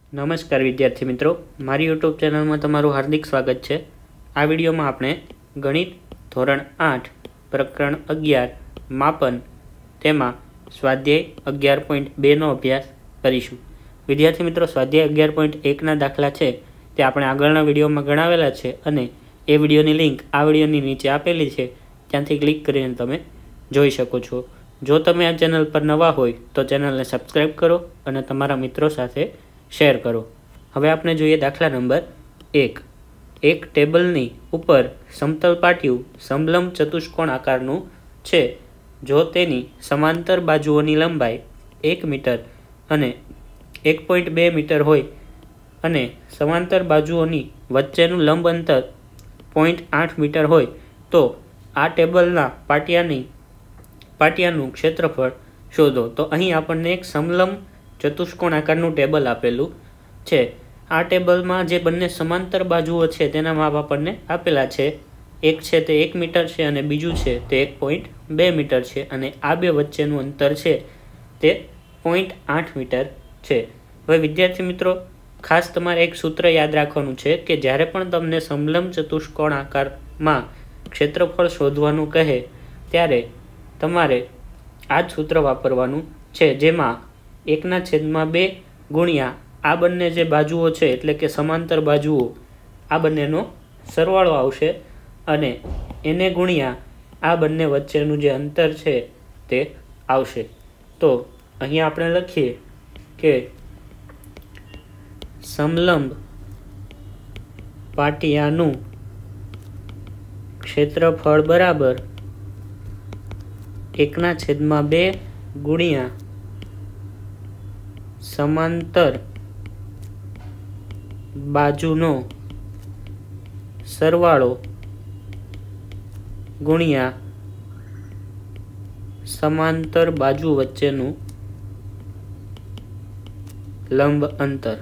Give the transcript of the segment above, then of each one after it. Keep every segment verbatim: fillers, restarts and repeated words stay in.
નમસ્કાર વિદ્યાર્થી મિત્રો, મારી યુટ્યુબ ચેનલમાં તમારું હાર્દિક સ્વાગત છે। આ વિડીયોમાં આપણે ગણિત ધોરણ આઠ પ્રકરણ અગિયાર માપન તેમાં સ્વાધ્યાય અગિયાર પોઈન્ટ બેનો અભ્યાસ કરીશું। વિદ્યાર્થી મિત્રો, સ્વાધ્યાય અગિયાર પોઈન્ટ એકના દાખલા છે તે આપણે આગળના વિડીયોમાં ગણાવેલા છે અને એ વિડીયોની લિંક આ વિડીયોની નીચે આપેલી છે, ત્યાંથી ક્લિક કરીને તમે જોઈ શકો છો। જો તમે આ ચેનલ પર નવા હોય તો ચેનલને સબસ્ક્રાઈબ કરો અને તમારા મિત્રો સાથે શેર કરો। હવે આપણે જોઈએ દાખલા નંબર એક। એક ટેબલની ઉપર સમતલ પાટિયું સમલંબ ચતુષ્કોણ આકારનું છે। જો તેની સમાંતર બાજુઓની લંબાઈ એક મીટર અને એક પોઈન્ટ બે મીટર હોય અને સમાંતર બાજુઓની વચ્ચેનું લંબ અંતર પોઈન્ટ આઠ મીટર હોય તો આ ટેબલના પાટિયાની પાટિયાનું ક્ષેત્રફળ શોધો। તો અહીં આપણને એક સમલંબ ચતુષ્કોણ આકારનું ટેબલ આપેલું છે। આ ટેબલમાં જે બંને સમાંતર બાજુઓ છે તેના માપ આપણને આપેલા છે। એક છે તે એક મીટર છે અને બીજું છે તે એક પોઈન્ટ બે મીટર છે અને આ બે વચ્ચેનું અંતર છે તે પોઈન્ટ આઠ મીટર છે। હવે વિદ્યાર્થી મિત્રો, ખાસ તમારે એક સૂત્ર યાદ રાખવાનું છે કે જ્યારે પણ તમને સમલંબ ચતુષ્કોણ આકારમાં ક્ષેત્રફળ શોધવાનું કહે ત્યારે તમારે આ જ સૂત્ર વાપરવાનું છે, જેમાં એકના છેદમાં બે ગુણ્યા આ બંને જે બાજુઓ છે એટલે કે સમાંતર બાજુઓ આ બંનેનો સરવાળો આવશે અને એને ગુણ્યા આ બંને વચ્ચેનું જે અંતર છે તે આવશે। તો અહીંયા આપણે લખીએ કે સમલંબ પાટિયાનું ક્ષેત્રફળ બરાબર એકના છેદમાં બે ગુણ્યા સમાંતર બાજુનો સરવાળો ગુણ્યા સમાંતર બાજુ વચ્ચેનું લંબ અંતર।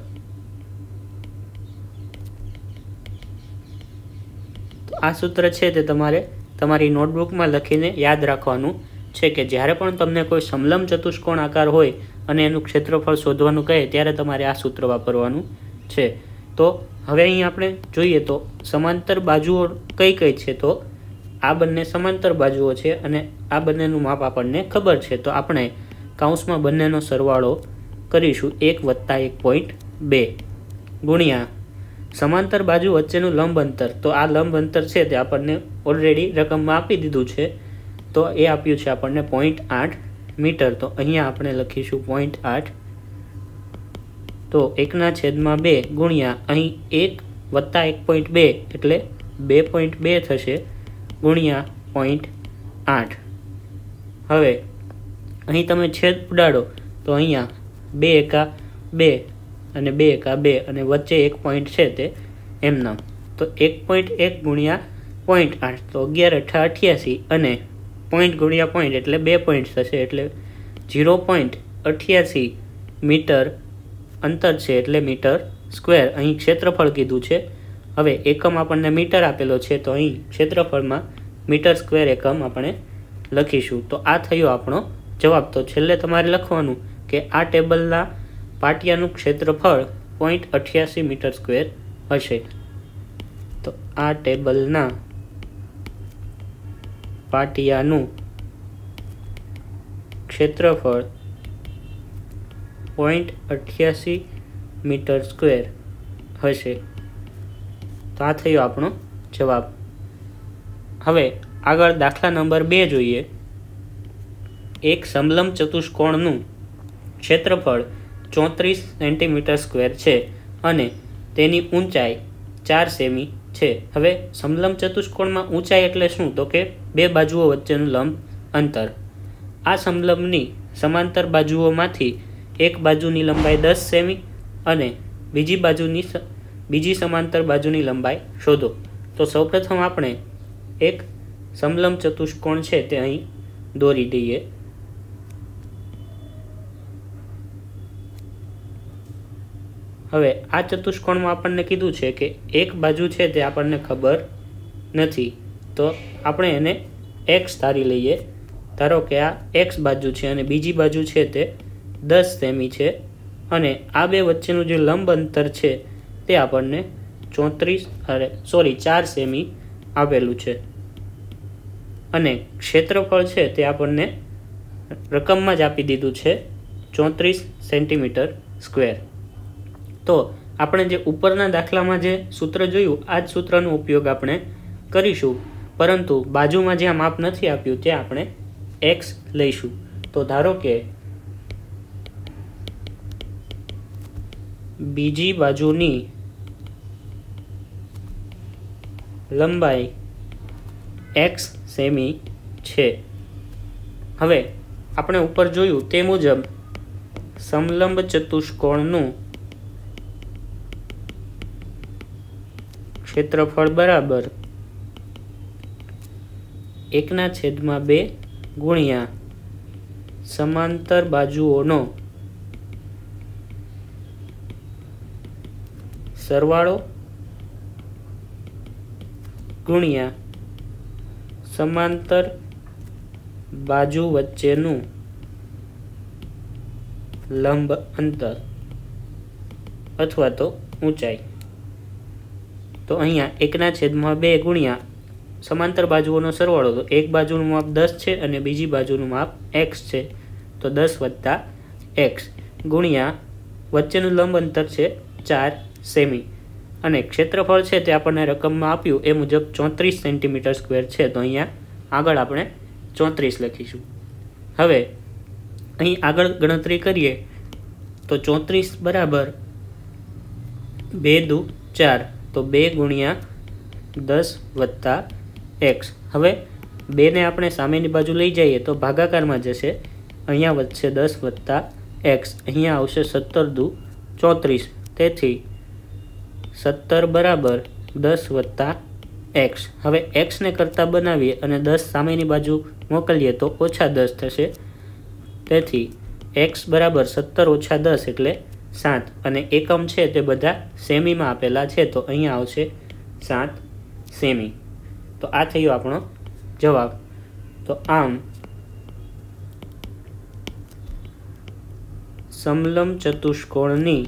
તો આ સૂત્ર છે તે તમારે તમારી નોટબુકમાં લખીને યાદ રાખવાનું છે કે જ્યારે પણ તમને કોઈ સમલંબ ચતુષ્કોણ આકાર હોય અને એનું ક્ષેત્રફળ શોધવાનું કહે ત્યારે તમારે આ સૂત્ર વાપરવાનું છે। તો હવે અહીં આપણે જોઈએ તો સમાંતર બાજુઓ કઈ કઈ છે, તો આ બંને સમાંતર બાજુઓ છે અને આ બંનેનું માપ આપણને ખબર છે। તો આપણે કૌંસમાં બંનેનો સરવાળો કરીશું એક વત્તા એક પોઈન્ટ બે ગુણ્યા સમાંતર બાજુ વચ્ચેનું લંબ અંતર। તો આ લંબ અંતર છે તે આપણને ઓલરેડી રકમમાં આપી દીધું છે, તો એ આપ્યું છે આપણને પોઈન્ટ આઠ મીટર। તો અહીંયા આપણે લખીશું પોઈન્ટ આઠ। તો એકના છેદમાં બે ગુણ્યા અહીં એક વત્તા એક પોઈન્ટ બે એટલે બે પોઈન્ટ બે થશે ગુણ્યા પોઈન્ટ આઠ। હવે અહીં તમે છેદ ઉડાડો તો અહીંયા બે એકા બે અને બે એકા બે અને વચ્ચે એક પોઈન્ટ છે તે એમનામ। તો એક પોઈન્ટ એક ગુણ્યા પોઈન્ટ આઠ તો અગિયાર અઠા અઠ્યાસી અને પોઈન્ટ ગુણ્યા પોઈન્ટ એટલે બે પોઈન્ટ થશે એટલે ઝીરો પોઈન્ટ અઠ્યાસી મીટર અંતર છે એટલે મીટર સ્ક્વેર। અહીં ક્ષેત્રફળ કીધું છે। હવે એકમ આપણને મીટર આપેલો છે તો અહીં ક્ષેત્રફળમાં મીટર સ્ક્વેર એકમ આપણે લખીશું। તો આ થયો આપણો જવાબ। તો છેલ્લે તમારે લખવાનું કે આ ટેબલના પાટિયાનું ક્ષેત્રફળ પોઈન્ટ અઠ્યાસી મીટર સ્ક્વેર હશે। તો આ ટેબલના પાટિયાનું ક્ષેત્રફળ પોઈન્ટ અઠ્યાસી મીટર સ્ક્વેર હશે। તો આ થયો આપણો જવાબ। હવે આગળ દાખલા નંબર બે જોઈએ। એક સમલંબ ચતુષ્કોણનું ક્ષેત્રફળ ચોત્રીસ સેન્ટીમીટર સ્ક્વેર છે અને તેની ઊંચાઈ ચાર સેમી છે। હવે સમલંબ ચતુષ્કોણમાં ઊંચાઈ એટલે શું, તો કે બે બાજુઓ વચ્ચેનું લંબ અંતર। આ સમલંબની સમાંતર બાજુઓમાંથી એક બાજુની લંબાઈ દસ સેમી અને બીજી બાજુની બીજી સમાંતર બાજુની લંબાઈ શોધો। તો સૌપ્રથમ આપણે એક સમલંબ ચતુષ્કોણ છે તે અહીં દોરી દઈએ। હવે આ ચતુષ્કોણમાં આપણને કીધું છે કે એક બાજુ છે તે આપણને ખબર નથી, તો આપણે એને એક્સ ધારી લઈએ। ધારો કે આ એક્સ બાજુ છે અને બીજી બાજુ છે તે દસ સેમી છે અને આ બે વચ્ચેનું જે લંબ અંતર છે તે આપણને ચોત્રીસ અરે સોરી ચાર સેમી આપેલું છે અને ક્ષેત્રફળ છે તે આપણને રકમમાં જ આપી દીધું છે ચોત્રીસ સેન્ટીમીટર સ્ક્વેર. તો આપણે જે ઉપરના દાખલામાં જે સૂત્ર જોયું આ જ સૂત્રનો ઉપયોગ આપણે કરીશું, પરંતુ બાજુમાં જ્યાં માપ નથી આપ્યું ત્યાં આપણે એક્સ લઈશું. તો ધારો કે બીજી બાજુની લંબાઈ એક્સ સેમી છે. હવે આપણે ઉપર જોયું તે મુજબ સમલંબ ચતુષ્કોણનું ક્ષેત્રફળ બરાબર એકના છેદમાં બે ગુણ્યા સમાંતર બાજુઓનો સરવાળો ગુણ્યા સમાંતર બાજુ વચ્ચેનું લંબ અંતર અથવા તો ઊંચાઈ. તો અહીંયા એકના છેદમાં બે ગુણ્યા સમાંતર બાજુઓનો સરવાળો, તો એક બાજુનું માપ દસ છે અને બીજી બાજુનું માપ એક્સ છે, તો દસ વત્તા એક્સ ગુણ્યા વચ્ચેનું લંબ અંતર છે ચાર સેમી અને ક્ષેત્રફળ છે તે આપણને રકમમાં આપ્યું એ મુજબ ચોત્રીસ સેન્ટીમીટર સ્ક્વેર છે. તો અહીંયા આગળ આપણે ચોત્રીસ લખીશું. હવે અહીં આગળ ગણતરી કરીએ તો ચોત્રીસ બરાબર બે દુ ચાર, તો બે ગુણ્યા દસ વત્તા એક્સ. હવે બેને આપણે સામેની બાજુ લઈ જઈએ તો ભાગાકારમાં જશે, અહીંયા વધશે દસ વત્તા એક્સ, અહીંયા આવશે સત્તર દુ ચોત્રીસ, તેથી સત્તર બરાબર દસ વત્તા એક્સ. હવે એક્સને કરતાં બનાવીએ અને દસ સામેની બાજુ મોકલીએ તો ઓછા દસ થશે, તેથી એક્સ બરાબર સત્તર ઓછા દસ એટલે સાત અને એકમ છે તે બધા સેમીમાં આપેલા છે, તો અહીંયા આવશે સાત સેમી. તો આ થયો આપણો જવાબ. તો આમ સમલંબ ચતુષ્કોણની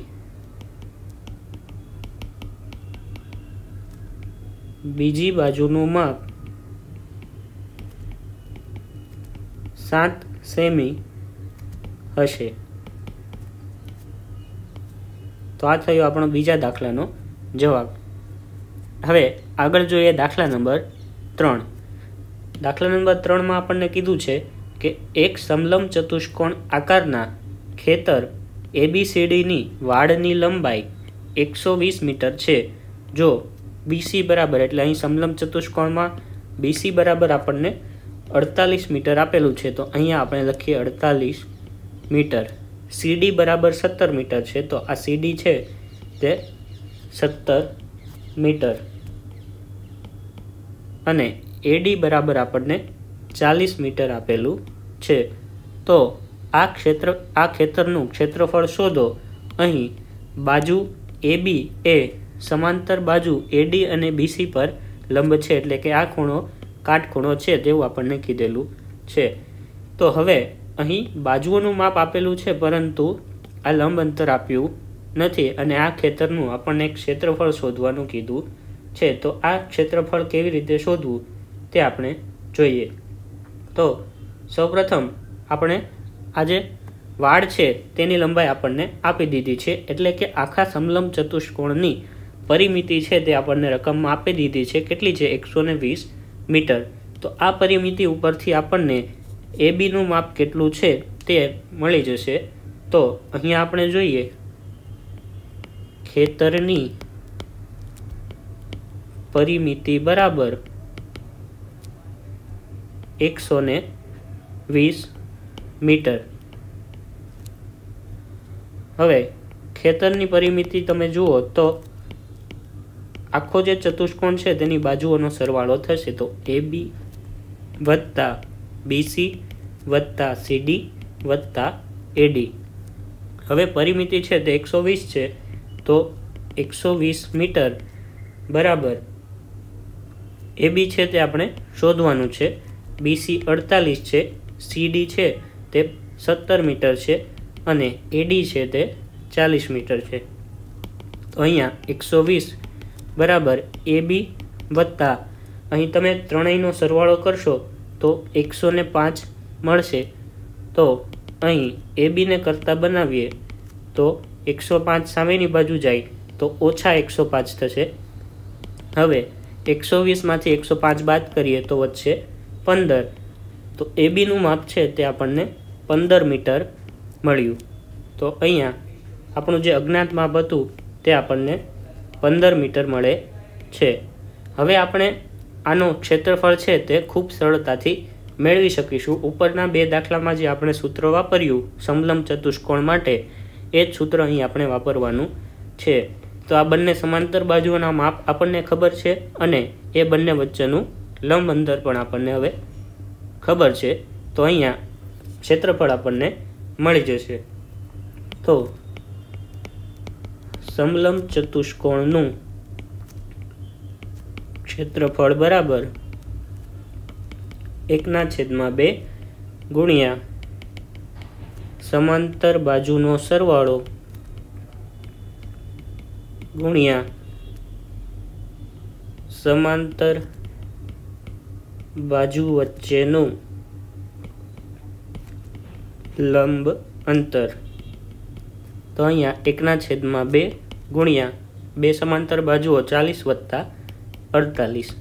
બીજી બાજુનું માપ સાત સેમી હશે. તો આ થયો આપણો બીજા દાખલાનો જવાબ. હવે આગળ જોઈએ દાખલા નંબર ત્રણ. દાખલા નંબર ત્રણમાં આપણને કીધું છે કે એક સમલંબ ચતુષ્કોણ આકારના ખેતર એબીસીડીની વાડની લંબાઈ એકસો વીસ મીટર છે. જો બીસી બરાબર, એટલે અહીં સમલંબ ચતુષ્કોણમાં બીસી બરાબર આપણને અડતાલીસ મીટર આપેલું છે, તો અહીંયા આપણે લખીએ અડતાલીસ મીટર. સીડી બરાબર સત્તર મીટર છે, તો આ સીડી છે તે સત્તર મીટર અને એડી બરાબર આપણને ચાલીસ મીટર આપેલું છે. તો આ ક્ષેત્ર આ ખેતરનું ક્ષેત્રફળ શોધો. અહીં બાજુ એબી એ સમાંતર બાજુ એડી અને બીસી પર લંબ છે, એટલે કે આ ખૂણો કાટખૂણો છે તેવું આપણને કીધેલું છે. તો હવે અહીં બાજુઓનું માપ આપેલું છે, પરંતુ આ લંબ અંતર આપ્યું નથી અને આ ખેતરનું આપણને ક્ષેત્રફળ શોધવાનું કીધું છે. તો આ ક્ષેત્રફળ કેવી રીતે શોધવું તે આપણે જોઈએ. તો સૌપ્રથમ આપણે આ જે વાડ છે તેની લંબાઈ આપણને આપી દીધી છે, એટલે કે આખા સમલંબ ચતુષ્કોણની પરિમિતિ છે તે આપણને રકમમાં આપી દીધી છે. કેટલી છે? એકસો ને વીસ મીટર. તો આ પરિમિતિ ઉપરથી આપણને એબીનું માપ કેટલું છે તે મળી જશે. તો અહીંયા આપણે જોઈએ ખેતરની પરિમિતિ બરાબર એકસો ને વીસ મીટર. હવે ખેતરની પરિમિતિ તમે જુઓ તો આખો જે ચતુષ્કોણ છે તેની બાજુઓનો સરવાળો થશે, તો એબી વત્તા બીસી વત્તા સીડી વત્તા એડી. હવે પરિમિતિ છે તે એકસો વીસ છે, તો એકસો વીસ મીટર બરાબર એબી છે તે આપણે શોધવાનું છે, બીસી અડતાલીસ છે, સીડી છે તે સત્તર મીટર છે અને એડી છે તે ચાલીસ મીટર છે. તો અહીંયા એકસો વીસ બરાબર એ બી વત્તા અહીં તમે ત્રણેયનો સરવાળો કરશો તો એકસો ને પાંચ મળશે. તો અહીં એ બીને કરતાં બનાવીએ તો એકસો પાંચ સામેની બાજુ જાય તો ઓછા એકસો પાંચ થશે. હવે એકસો વીસમાંથી એકસો પાંચ બાદ કરીએ તો વધશે પંદર. તો એ બીનું માપ છે તે આપણને પંદર મીટર મળ્યું. તો અહીંયા આપણું જે અજ્ઞાત માપ હતું તે આપણને પંદર મીટર મળે છે. હવે આપણે આનો ક્ષેત્રફળ છે તે ખૂબ સરળતાથી મેળવી શકીશું. ઉપરના બે દાખલામાં જે આપણે સૂત્ર વાપર્યું સમલંબ ચતુષ્કોણ માટે એ જ સૂત્ર અહીં આપણે વાપરવાનું છે. તો આ બંને સમાંતર બાજુઓના માપ આપણને ખબર છે અને એ બંને વચ્ચેનું લંબ અંતર પણ આપણને હવે ખબર છે. તો અહીંયા ક્ષેત્રફળ આપણને મળી જશે. તો સમલંબ ચતુષ્કોણનું ક્ષેત્રફળ બરાબર એકના છેદમાં બે ગુણ્યા સમાંતર બાજુનો સરવાળો ગુણ્યા સમાંતર બાજુ વચ્ચેનું લંબ અંતર. તો અહીંયા એકના છેદમાં બે ગુણ્યા બે સમાંતર બાજુઓ ચાલીસ વત્તા અડતાલીસ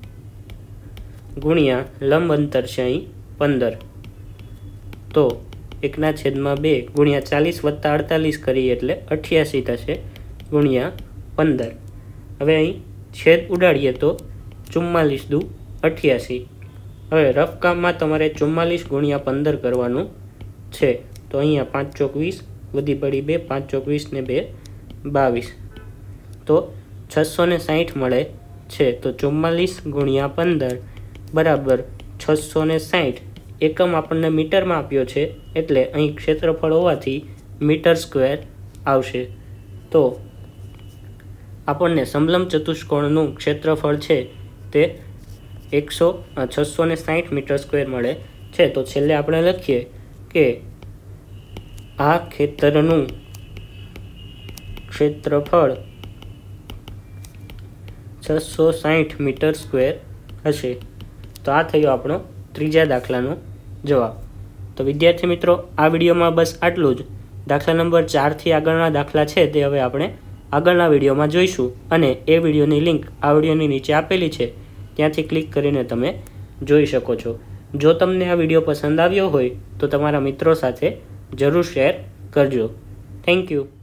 ગુણ્યા લંબ અંતર છે અહીં પંદર. તો એકના છેદમાં બે ગુણ્યા ચાલીસ વત્તા અડતાલીસ કરીએ એટલે અઠ્યાસી થશે ગુણ્યા પંદર. હવે અહીં છેદ ઉડાડીએ તો ચુમ્માલીસ દુ અઠ્યાસી. હવે રફ કામમાં તમારે ચુમ્માલીસ ગુણ્યા પંદર કરવાનું છે. તો અહીંયા પાંચ ચોક વીસ વધી પડી બે, પાંચ ચોક વીસ ને બે બાવીસ. તો છસો ને સાહીઠ મળે છે. તો ચુમ્માલીસ ગુણ્યા પંદર બરાબર છસો ને સાહીઠ. એકમ આપણને મીટરમાં આપ્યો છે એટલે અહીં ક્ષેત્રફળ હોવાથી મીટર સ્ક્વેર આવશે. તો આપણને સમલંબ ચતુષ્કોણનું ક્ષેત્રફળ છે તે એકસો છસો ને સાહીઠ મીટર સ્ક્વેર મળે છે. તો છેલ્લે આપણે લખીએ કે આ ખેતરનું ક્ષેત્રફળ છસો સાહીઠ મીટર સ્ક્વેર હશે. તો આ થયો આપણો ત્રીજા દાખલાનો જવાબ. તો વિદ્યાર્થી મિત્રો, આ વિડીયોમાં બસ આટલું જ. દાખલા નંબર ચારથી આગળના દાખલા છે તે હવે આપણે આગળના વિડીયોમાં જોઈશું અને એ વિડીયોની લિંક આ વિડીયોની નીચે આપેલી છે, ત્યાંથી ક્લિક કરીને તમે જોઈ શકો છો. જો તમને આ વિડીયો પસંદ આવ્યો હોય તો તમારા મિત્રો સાથે જરૂર શેર કરજો. Thank you.